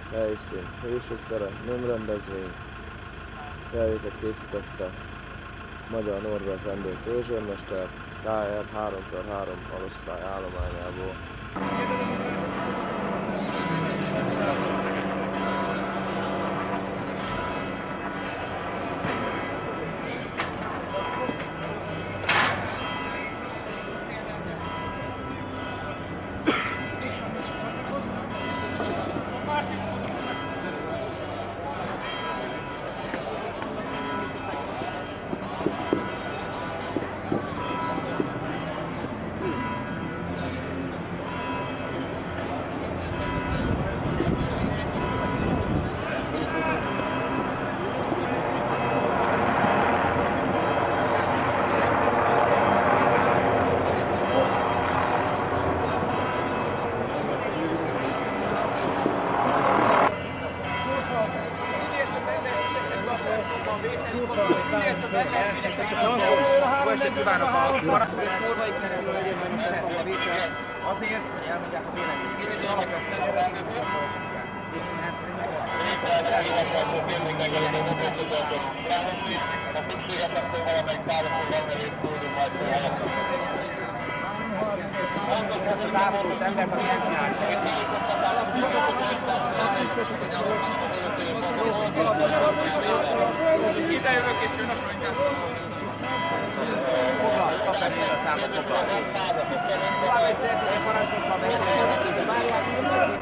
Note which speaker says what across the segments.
Speaker 1: Helyszín, Hősök tere, nyomrendezvény. Felvételt készítette Magyar Norbert rendőr törzsőrmester, KR 3x3 alosztály állományából.
Speaker 2: Azért, hogy elmondják a véleményét. Az ászlós embert, aki nem csinál semmit. Ide jövök és jön a kronikászol. Foglal, kap fel a számot, foglal. Tovább is szeretnék parancsnokkal beszélni.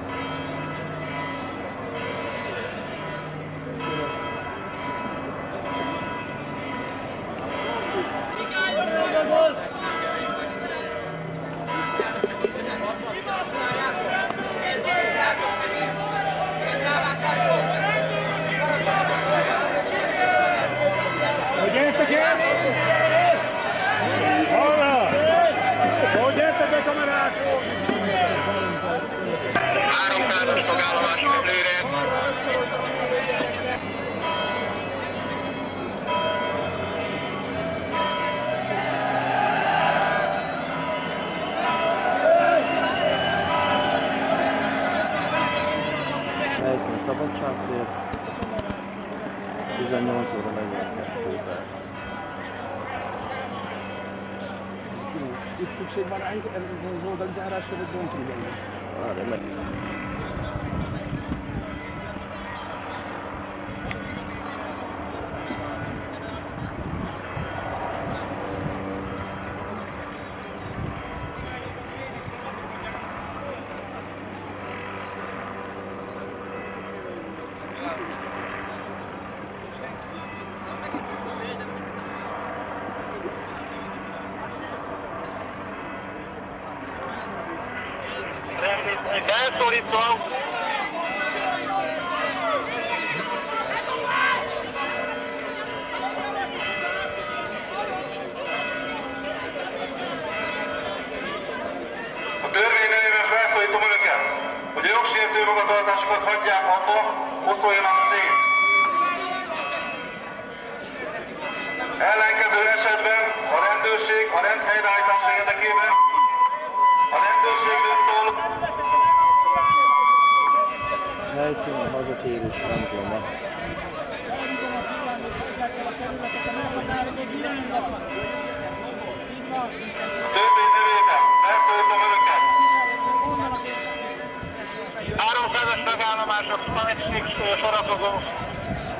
Speaker 1: Helyszín Szabadságtér, 18 óra 42 perc.
Speaker 2: Itt szükség van ránk, az oldalzárásra, vagy bontulni?
Speaker 1: Várj, meg.
Speaker 3: Elszólítom! A törvény nevében felszólítom önöket, hogy a jogsértő magatartásokat hagyják abba, oszoljanak szét. Ellenkező esetben a rendőrség a rend helyreállítása érdekében a rendőrségről szól.
Speaker 1: Helyszín a hazatérés temploma.
Speaker 3: A törvény nevében felszólítom önöket. 300-as megállomások, tanítszik sorakozó.